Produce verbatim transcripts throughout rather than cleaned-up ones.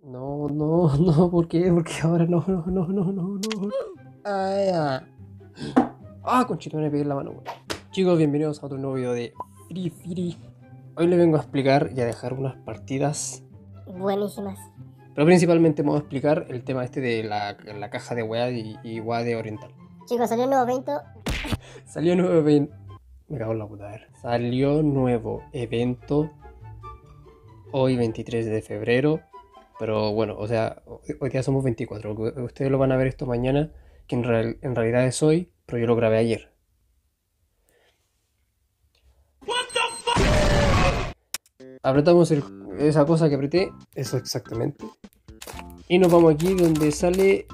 No, no, no, ¿por qué? Porque ahora no, no, no, no, no, no. Ay, ah, ah conchito, me pegué en la mano, güey. Chicos, bienvenidos a otro nuevo video de Free Fire. Hoy les vengo a explicar y a dejar unas partidas buenísimas. Pero principalmente vamos a explicar el tema este de la, la caja de weá y, y weá de Oriental. Chicos, salió un nuevo evento. Salió nuevo evento. Me cago en la puta, a ver. Salió nuevo evento hoy veintitrés de febrero. Pero bueno, o sea, hoy día somos veinticuatro. Ustedes lo van a ver esto mañana, que en, real, en realidad es hoy, pero yo lo grabé ayer. What the fuck? Apretamos el, esa cosa que apreté, eso exactamente. Y nos vamos aquí donde sale...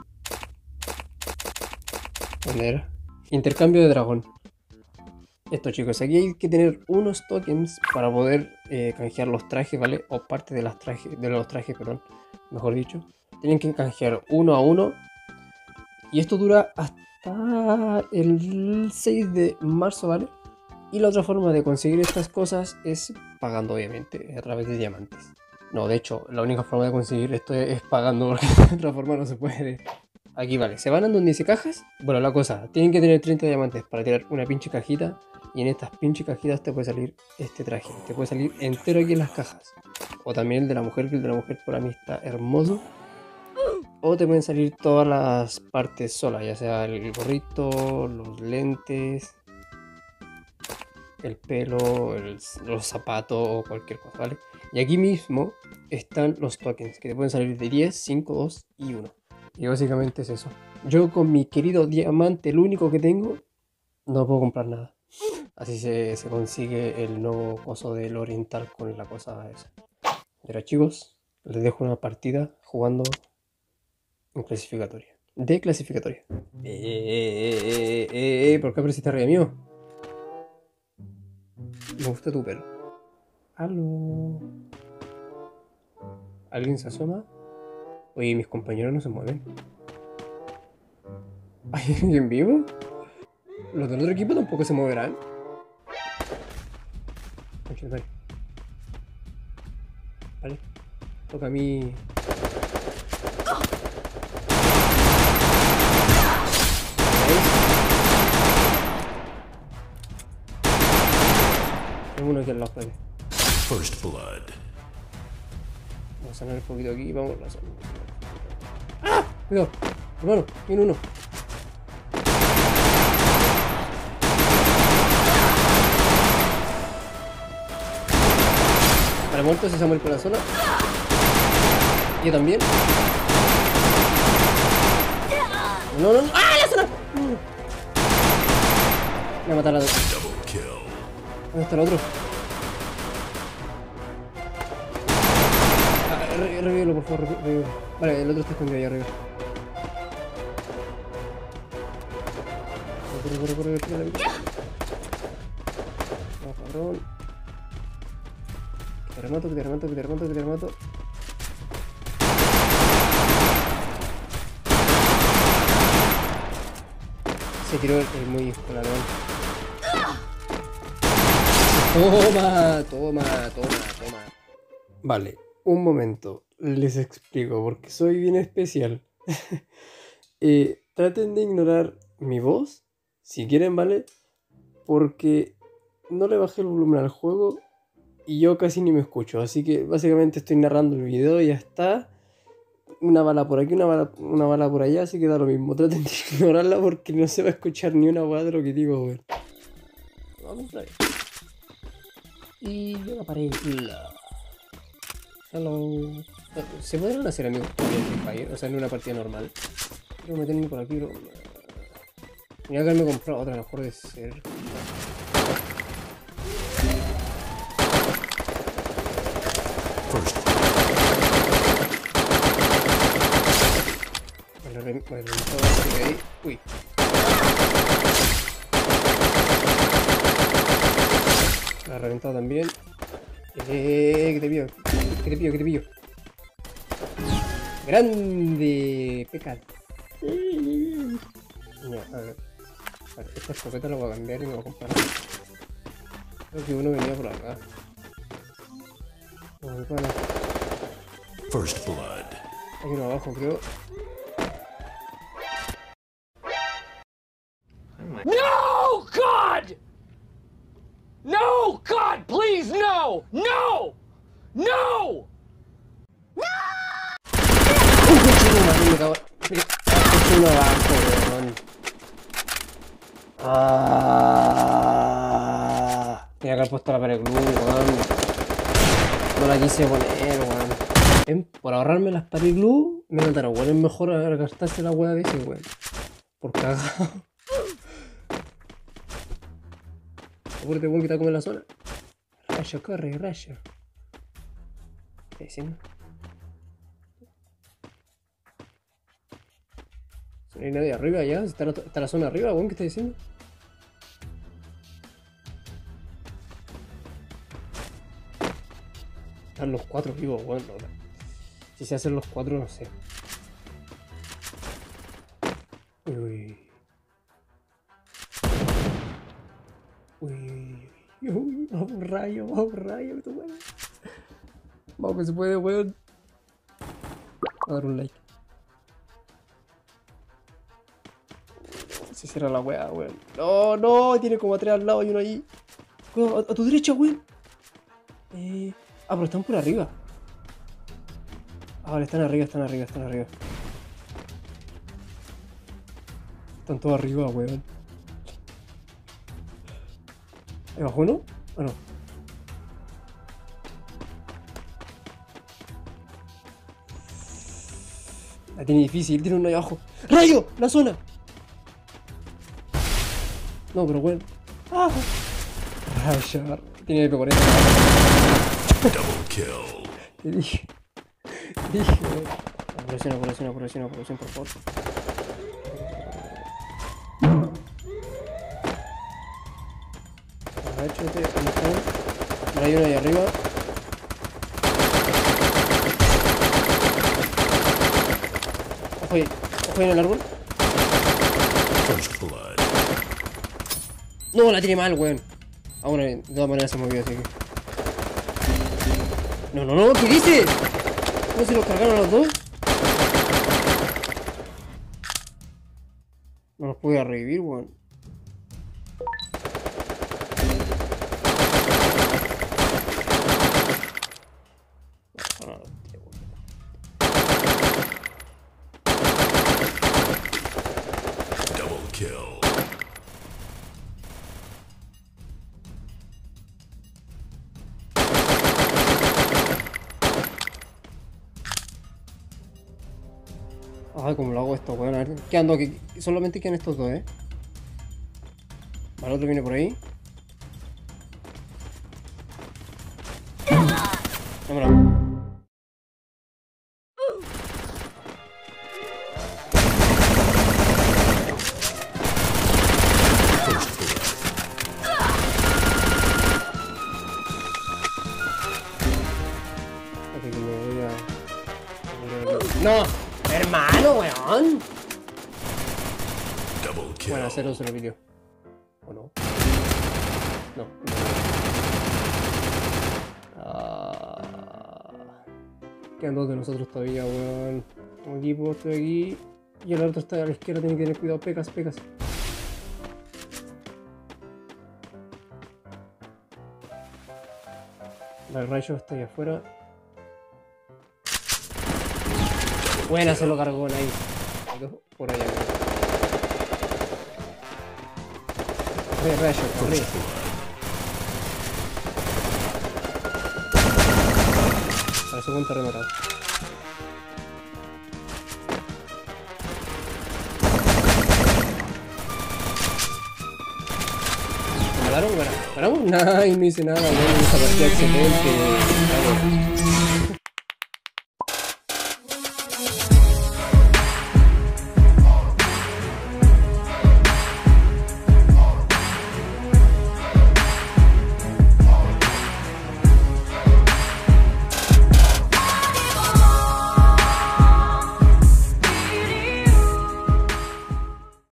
¿Dónde era? Intercambio de dragón. Esto, chicos, aquí hay que tener unos tokens para poder eh, canjear los trajes, ¿vale? O parte de, las trajes, de los trajes, perdón, mejor dicho. Tienen que canjear uno a uno. Y esto dura hasta el seis de marzo, ¿vale? Y la otra forma de conseguir estas cosas es pagando, obviamente, a través de diamantes. No, de hecho, la única forma de conseguir esto es pagando, porque de otra forma no se puede. Aquí, vale, se van a donde dice cajas. Bueno, la cosa, tienen que tener treinta diamantes para tirar una pinche cajita. Y en estas pinches cajitas te puede salir este traje. Te puede salir entero aquí en las cajas. O también el de la mujer, que el de la mujer por mí está hermoso. O te pueden salir todas las partes solas, ya sea el gorrito, los lentes, el pelo, el, los zapatos o cualquier cosa, ¿vale? Y aquí mismo están los tokens, que te pueden salir de diez, cinco, dos y uno. Y básicamente es eso. Yo con mi querido diamante, el único que tengo, no puedo comprar nada. Así se, se consigue el nuevo coso del Oriental con la cosa esa. Y ahora, chicos, les dejo una partida jugando en clasificatoria. De clasificatoria. Eh, eh, eh, eh, eh, ¿por qué apareciste arriba mío? Me gusta tu pelo. ¿Aló? ¿Alguien se asoma? Oye, mis compañeros no se mueven. ¿Hay alguien vivo? Los del otro equipo tampoco se moverán. Vale. Vale. Toca a mí. Tengo uno aquí al lado, vale. First blood. Vamos a sanar un poquito aquí y vamos a sanar. ¡Ah! Cuidado, hermano, viene uno. Para muerto se muere por la zona. Yo también. No, no, no. ¡Ah, la zona! Voy a matar a la otra. ¿Dónde está el otro? Ah, re revívelo, por favor, revívelo. Vale, el otro está escondido ahí arriba. Corre, corre, corre, corre, corre. No, cabrón. Que te remato, que te remato, que te remato, que te remato. Se tiró el, el muy coladón. Toma, toma, toma, toma. Vale, un momento. Les explico porque soy bien especial. eh, traten de ignorar mi voz, si quieren, ¿vale? Porque no le bajé el volumen al juego y yo casi ni me escucho. Así que básicamente estoy narrando el video y ya está. Una bala por aquí, una bala, una bala por allá, así que da lo mismo. Traten de ignorarla porque no se va a escuchar ni una hueá de lo que digo, güey. Vamos a ver. Y yo la paré. Hello. ¿Se podrán hacer amigos con el Free Fire? O sea, en una partida normal. Quiero meterme por aquí, pero... Tenía que haberme comprado otra, mejor de ser. Me reventó ahí. Uy. La ha reventado también. Eh, que te pillo, que te pillo, que te pillo. Grande pecado. Ya, a ver. Vale, esta escopeta la voy a cambiar y me voy a comprar. Creo que uno venía por acá. First blood. Hay uno abajo, creo. No, God! No, God, please, no! No! No! ¡Un cochino, madre! Me cago. Cochino abajo, weón. Ah. Tenía que haber puesto la pared glue, weón. No la quise poner, weón. Ven, por ahorrarme las pared glue, me mataron, weón. Es mejor gastarse la weá de ese, weón. Por cagado. Apúrate, weón, que está como en la zona. Rayo, corre, rayo. ¿Qué está diciendo? No hay nadie arriba ya. Está la, está la zona arriba, weón. ¿Qué está diciendo? Están los cuatro vivos, weón. No, no. Si se hacen los cuatro, no sé. Uy. Uy. Uy. Vamos, rayo, vamos, rayo. Tu madre. Vamos que se puede, weón. A dar un like. Se cierra la weá, weón. No, no, tiene como a tres al lado y uno ahí. A, a tu derecha, weón. Eh. Ah, pero están por arriba. Ah, vale, están arriba, están arriba, están arriba. Están todos arriba, weón. ¿Ahí bajó uno? ¿O no? La tiene difícil, tiene uno ahí abajo. ¡Rayo! ¡La zona! No, pero weón. ¡Ah! Rayo, tiene P cuarenta. Double kill. Te dije. Te dije, weón. Apuración, apuración, apuración, apuración, por favor. Agáchate, ¿dónde están? Ahora hay uno ahí arriba. Ojo ahí, ojo ahí en el árbol. First blood. No, la tiene mal, weón. Ah, bueno, de todas maneras se movió, así que. No, no, no, ¿qué dice? ¿Cómo se los cargaron a los dos? No los pude revivir, weón. Double kill. Ay, ¿cómo lo hago esto, weón? A ver, quedando aquí. Solamente quedan estos dos, eh. Vale, el otro viene por ahí. Vámonos. Ok, que me voy a... ¡No! ¡Hermano, weón! Double kill. Bueno, hacerlo solo vídeo. ¿O no? No. Ah, quedan dos de nosotros todavía, weón. Un equipo, estoy aquí. Y el otro está a la izquierda, tiene que tener cuidado. Pecas, pecas. El rayo está ahí afuera. Buena, se lo cargó ahí. Por allá. Corre, rayo, corre. Parece buen terreno acá. ¿Me mataron? Bueno, ¿paramos? Nah, no hice nada, bueno, esa partida excelente. Vamos.